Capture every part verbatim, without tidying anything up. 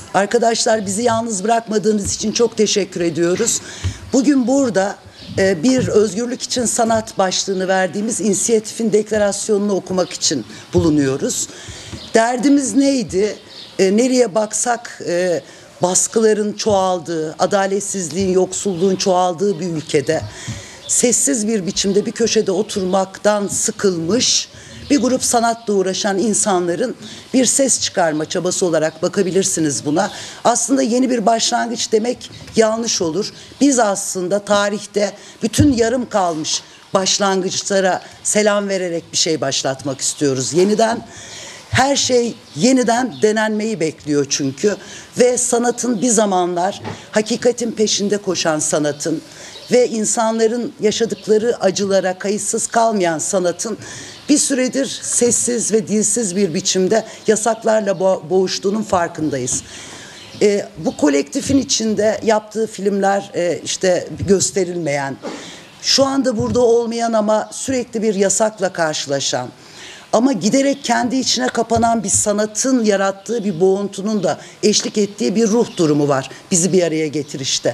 Arkadaşlar, bizi yalnız bırakmadığınız için çok teşekkür ediyoruz. Bugün burada e, bir özgürlük için sanat başlığını verdiğimiz inisiyatifin deklarasyonunu okumak için bulunuyoruz. Derdimiz neydi? E, nereye baksak e, baskıların çoğaldığı, adaletsizliğin, yoksulluğun çoğaldığı bir ülkede sessiz bir biçimde bir köşede oturmaktan sıkılmış bir grup sanatla uğraşan insanların bir ses çıkarma çabası olarak bakabilirsiniz buna. Aslında yeni bir başlangıç demek yanlış olur. Biz aslında tarihte bütün yarım kalmış başlangıçlara selam vererek bir şey başlatmak istiyoruz. Yeniden, her şey yeniden denenmeyi bekliyor çünkü. Ve sanatın bir zamanlar hakikatin peşinde koşan sanatın ve insanların yaşadıkları acılara kayıtsız kalmayan sanatın bir süredir sessiz ve dilsiz bir biçimde yasaklarla bo- boğuştuğunun farkındayız. E, bu kolektifin içinde yaptığı filmler e, işte gösterilmeyen, şu anda burada olmayan ama sürekli bir yasakla karşılaşan, ama giderek kendi içine kapanan bir sanatın yarattığı bir boğuntunun da eşlik ettiği bir ruh durumu var bizi bir araya getirişte.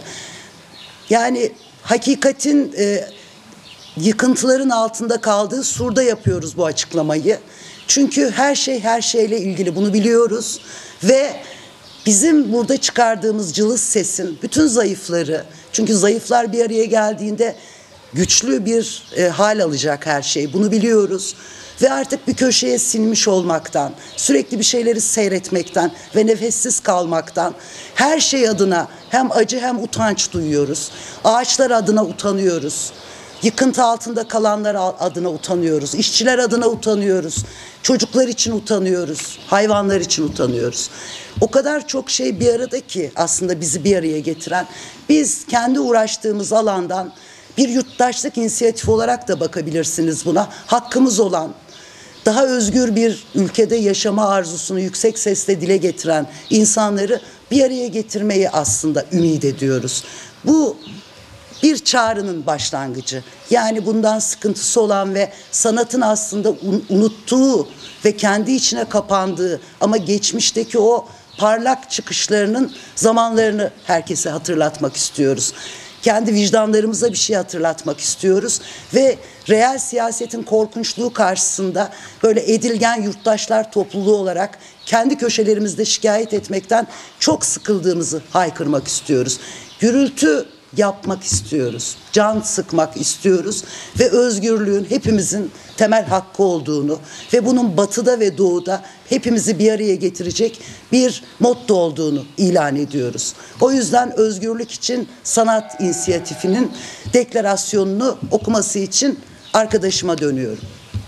Yani hakikatin e, yıkıntıların altında kaldığı surda yapıyoruz bu açıklamayı. Çünkü her şey her şeyle ilgili, bunu biliyoruz ve bizim burada çıkardığımız cılız sesin bütün zayıfları, çünkü zayıflar bir araya geldiğinde güçlü bir e, hal alacak her şey, bunu biliyoruz. Ve artık bir köşeye sinmiş olmaktan, sürekli bir şeyleri seyretmekten ve nefessiz kalmaktan, her şey adına hem acı hem utanç duyuyoruz. Ağaçlar adına utanıyoruz. Yıkıntı altında kalanlar adına utanıyoruz. İşçiler adına utanıyoruz. Çocuklar için utanıyoruz. Hayvanlar için utanıyoruz. O kadar çok şey bir arada ki aslında bizi bir araya getiren. Biz kendi uğraştığımız alandan bir yurttaşlık inisiyatifi olarak da bakabilirsiniz buna. Hakkımız olan, daha özgür bir ülkede yaşama arzusunu yüksek sesle dile getiren insanları bir araya getirmeyi aslında ümit ediyoruz. Bu bir çağrının başlangıcı. Yani bundan sıkıntısı olan ve sanatın aslında unuttuğu ve kendi içine kapandığı ama geçmişteki o parlak çıkışlarının zamanlarını herkese hatırlatmak istiyoruz. Kendi vicdanlarımıza bir şey hatırlatmak istiyoruz ve reel siyasetin korkunçluğu karşısında böyle edilgen yurttaşlar topluluğu olarak kendi köşelerimizde şikayet etmekten çok sıkıldığımızı haykırmak istiyoruz. Gürültü yapmak istiyoruz, can sıkmak istiyoruz ve özgürlüğün hepimizin temel hakkı olduğunu ve bunun batıda ve doğuda hepimizi bir araya getirecek bir motto olduğunu ilan ediyoruz. O yüzden özgürlük için sanat inisiyatifinin deklarasyonunu okuması için arkadaşıma dönüyorum.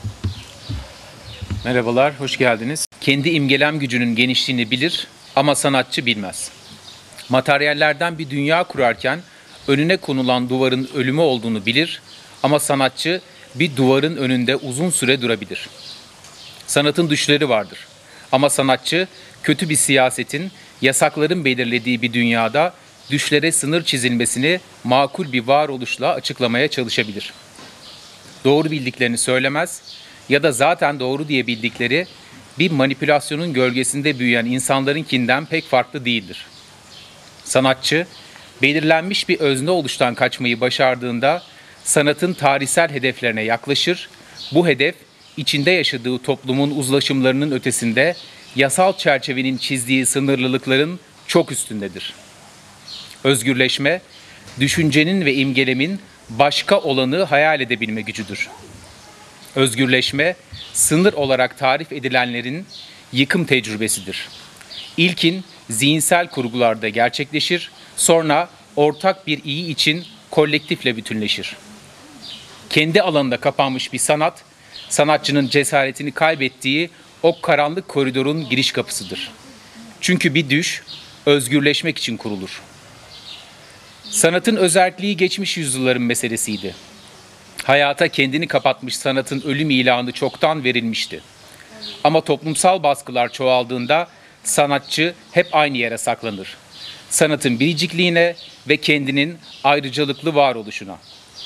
Merhabalar, hoş geldiniz. Kendi imgelem gücünün genişliğini bilir ama sanatçı bilmez. Materyallerden bir dünya kurarken önüne konulan duvarın ölümü olduğunu bilir ama sanatçı bir duvarın önünde uzun süre durabilir. Sanatın düşleri vardır ama sanatçı kötü bir siyasetin, yasakların belirlediği bir dünyada düşlere sınır çizilmesini makul bir varoluşla açıklamaya çalışabilir. Doğru bildiklerini söylemez ya da zaten doğru diye bildikleri bir manipülasyonun gölgesinde büyüyen insanlarınkinden pek farklı değildir. Sanatçı, belirlenmiş bir özne oluştan kaçmayı başardığında sanatın tarihsel hedeflerine yaklaşır. Bu hedef, içinde yaşadığı toplumun uzlaşımlarının ötesinde yasal çerçevenin çizdiği sınırlılıkların çok üstündedir. Özgürleşme, düşüncenin ve imgelemin başka olanı hayal edebilme gücüdür. Özgürleşme, sınır olarak tarif edilenlerin yıkım tecrübesidir. İlkin zihinsel kurgularda gerçekleşir, sonra ortak bir iyi için kolektifle bütünleşir. Kendi alanında kapanmış bir sanat, sanatçının cesaretini kaybettiği o karanlık koridorun giriş kapısıdır. Çünkü bir düş, özgürleşmek için kurulur. Sanatın özerkliği geçmiş yüzyılların meselesiydi. Hayata kendini kapatmış sanatın ölüm ilanı çoktan verilmişti. Ama toplumsal baskılar çoğaldığında sanatçı hep aynı yere saklanır. Sanatın biricikliğine ve kendinin ayrıcalıklı varoluşuna.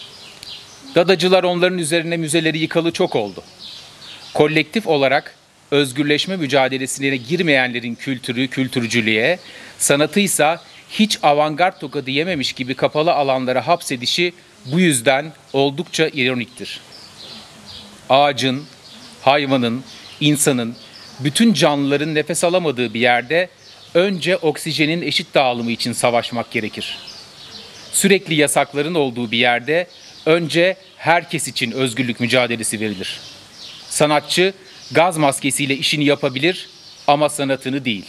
Dadacılar onların üzerine müzeleri yıkalı çok oldu. Kolektif olarak özgürleşme mücadelesine girmeyenlerin kültürü, kültürcülüğe, sanatıysa hiç avantgard tokadı yememiş gibi kapalı alanlara hapsedişi bu yüzden oldukça ironiktir. Ağacın, hayvanın, insanın, bütün canlıların nefes alamadığı bir yerde önce oksijenin eşit dağılımı için savaşmak gerekir. Sürekli yasakların olduğu bir yerde önce herkes için özgürlük mücadelesi verilir. Sanatçı gaz maskesiyle işini yapabilir ama sanatını değil.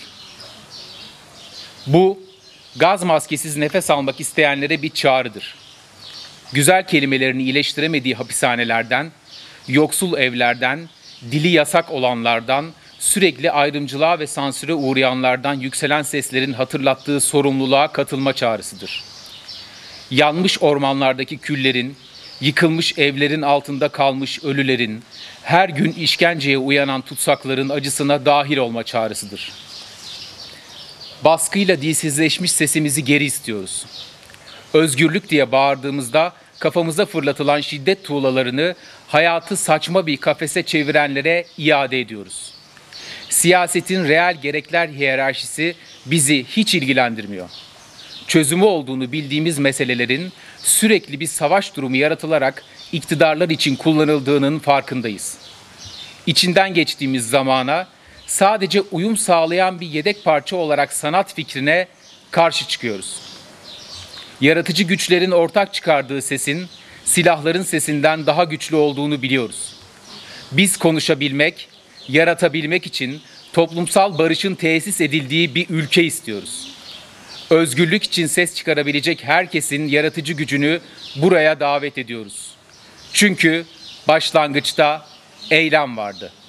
Bu, gaz maskesiz nefes almak isteyenlere bir çağrıdır. Güzel kelimelerini iyileştiremediği hapishanelerden, yoksul evlerden, dili yasak olanlardan, sürekli ayrımcılığa ve sansüre uğrayanlardan yükselen seslerin hatırlattığı sorumluluğa katılma çağrısıdır. Yanmış ormanlardaki küllerin, yıkılmış evlerin altında kalmış ölülerin, her gün işkenceye uyanan tutsakların acısına dahil olma çağrısıdır. Baskıyla dilsizleşmiş sesimizi geri istiyoruz. Özgürlük diye bağırdığımızda kafamıza fırlatılan şiddet tuğlalarını hayatı saçma bir kafese çevirenlere iade ediyoruz. Siyasetin reel gerekler hiyerarşisi bizi hiç ilgilendirmiyor. Çözümü olduğunu bildiğimiz meselelerin sürekli bir savaş durumu yaratılarak iktidarlar için kullanıldığının farkındayız. İçinden geçtiğimiz zamana sadece uyum sağlayan bir yedek parça olarak sanat fikrine karşı çıkıyoruz. Yaratıcı güçlerin ortak çıkardığı sesin, silahların sesinden daha güçlü olduğunu biliyoruz. Biz konuşabilmek, yaratabilmek için toplumsal barışın tesis edildiği bir ülke istiyoruz. Özgürlük için ses çıkarabilecek herkesin yaratıcı gücünü buraya davet ediyoruz. Çünkü başlangıçta eylem vardı.